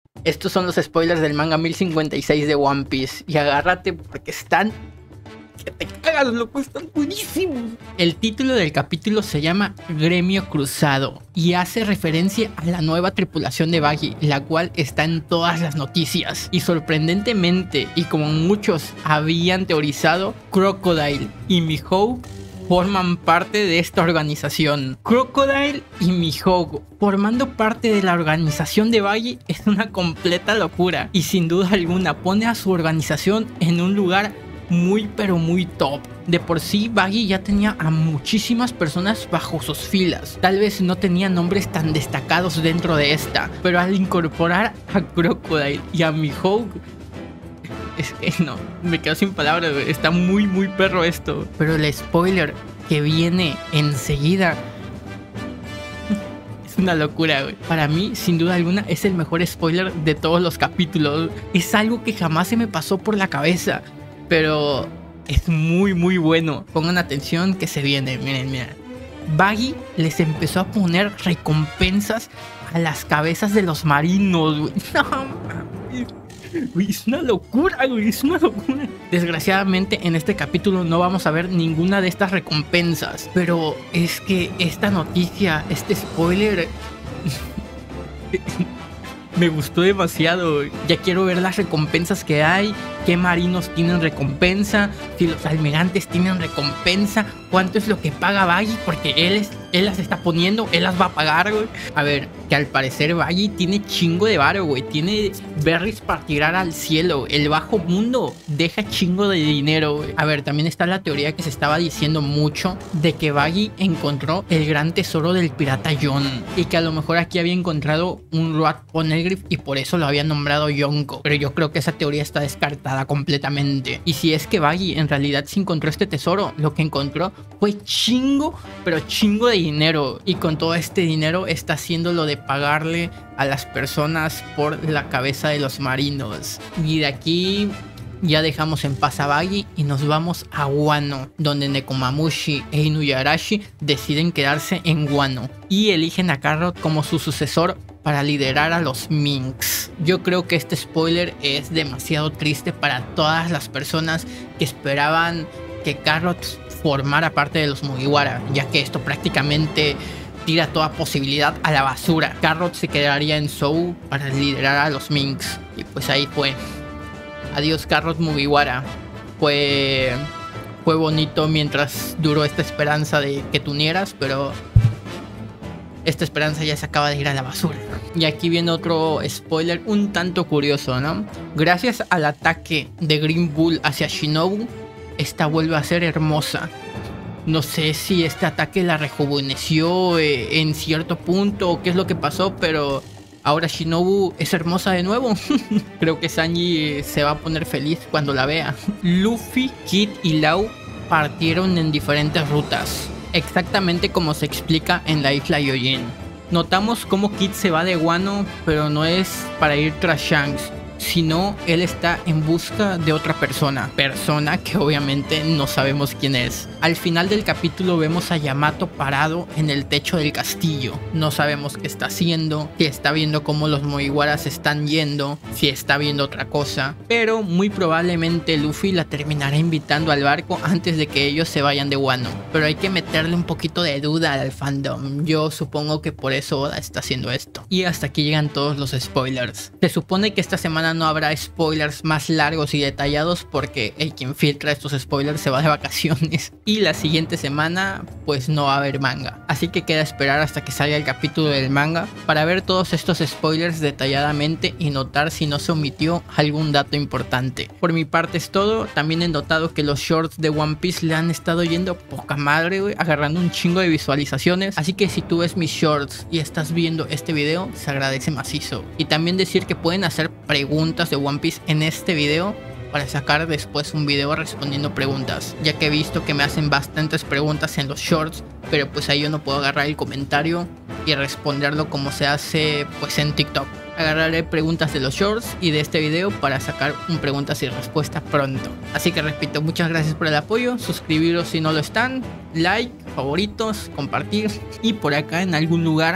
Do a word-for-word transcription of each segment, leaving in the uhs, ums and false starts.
Estos son los spoilers del manga mil cincuenta y seis de One Piece. Y agárrate porque están... que te cagas, loco, están buenísimos. El título del capítulo se llama Gremio Cruzado y hace referencia a la nueva tripulación de Buggy, la cual está en todas las noticias. Y sorprendentemente, y como muchos habían teorizado, Crocodile y Mihawk forman parte de esta organización. Crocodile y Mihawk formando parte de la organización de Buggy es una completa locura. Y sin duda alguna pone a su organización en un lugar muy pero muy top. De por sí Buggy ya tenía a muchísimas personas bajo sus filas. Tal vez no tenía nombres tan destacados dentro de esta, pero al incorporar a Crocodile y a Mihawk, es que no, me quedo sin palabras, está muy muy perro esto. Pero el spoiler que viene enseguida es una locura, güey. Para mí, sin duda alguna, es el mejor spoiler de todos los capítulos. Es algo que jamás se me pasó por la cabeza, pero es muy muy bueno. Pongan atención que se viene, miren, miren. Buggy les empezó a poner recompensas a las cabezas de los marinos, güey. No mames. Güey, es una locura, güey, es una locura. Desgraciadamente en este capítulo no vamos a ver ninguna de estas recompensas, pero es que esta noticia, este spoiler me gustó demasiado. Ya quiero ver las recompensas que hay, qué marinos tienen recompensa, si los almirantes tienen recompensa, cuánto es lo que paga Buggy, porque él, es, él las está poniendo, él las va a pagar, güey. A ver, que al parecer Buggy tiene chingo de varo, güey. Tiene berries para tirar al cielo. El bajo mundo deja chingo de dinero, güey. A ver, también está la teoría que se estaba diciendo mucho de que Buggy encontró el gran tesoro del pirata John, y que a lo mejor aquí había encontrado un Road Poneglyph y por eso lo había nombrado Yonko. Pero yo creo que esa teoría está descartada completamente. Y si es que Buggy en realidad sí encontró este tesoro, lo que encontró fue chingo, pero chingo de dinero. Y con todo este dinero está haciendo lo de pagarle a las personas por la cabeza de los marinos. Y de aquí ya dejamos en paz a Buggy y nos vamos a Wano, donde Nekomamushi e Inuyarashi deciden quedarse en Wano y eligen a Carrot como su sucesor para liderar a los Minks. Yo creo que este spoiler es demasiado triste para todas las personas que esperaban que Carrot formara parte de los Mugiwara, ya que esto prácticamente tira toda posibilidad a la basura. Carrot se quedaría en Zou para liderar a los Minks y pues ahí fue. Adiós Carrot Mugiwara. Fue, fue bonito mientras duró esta esperanza de que te unieras, pero esta esperanza ya se acaba de ir a la basura. Y aquí viene otro spoiler un tanto curioso, ¿no? Gracias al ataque de Green Bull hacia Shinobu, esta vuelve a ser hermosa. No sé si este ataque la rejuveneció eh, en cierto punto o qué es lo que pasó, pero ahora Shinobu es hermosa de nuevo. Creo que Sanji se va a poner feliz cuando la vea. Luffy, Kid y Lau partieron en diferentes rutas, exactamente como se explica en la isla Yojin. Notamos cómo Kid se va de Wano, pero no es para ir tras Shanks, sino él está en busca de otra persona, persona que obviamente no sabemos quién es. Al final del capítulo vemos a Yamato parado en el techo del castillo. No sabemos qué está haciendo, si está viendo cómo los Mugiwaras están yendo, si está viendo otra cosa, pero muy probablemente Luffy la terminará invitando al barco antes de que ellos se vayan de Wano. Pero hay que meterle un poquito de duda al fandom. Yo supongo que por eso Oda está haciendo esto. Y hasta aquí llegan todos los spoilers. Se supone que esta semana no habrá spoilers más largos y detallados porque el quien filtra estos spoilers se va de vacaciones, y la siguiente semana pues no va a haber manga, así que queda esperar hasta que salga el capítulo del manga para ver todos estos spoilers detalladamente y notar si no se omitió algún dato importante. Por mi parte es todo. También he notado que los shorts de One Piece le han estado yendo poca madre, wey, agarrando un chingo de visualizaciones, así que si tú ves mis shorts y estás viendo este video, se agradece macizo. Y también decir que pueden hacer preguntas de One Piece en este video para sacar después un video respondiendo preguntas, ya que he visto que me hacen bastantes preguntas en los shorts, pero pues ahí yo no puedo agarrar el comentario y responderlo como se hace pues en TikTok. Agarraré preguntas de los shorts y de este video para sacar un preguntas y respuestas pronto. Así que repito, muchas gracias por el apoyo, suscribiros si no lo están, like, favoritos, compartir, y por acá en algún lugar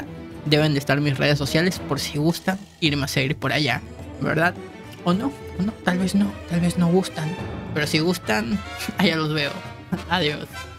deben de estar mis redes sociales por si gustan irme a seguir por allá, ¿verdad? O no, o no, tal vez no, tal vez no gustan. Pero si gustan, allá los veo. Adiós.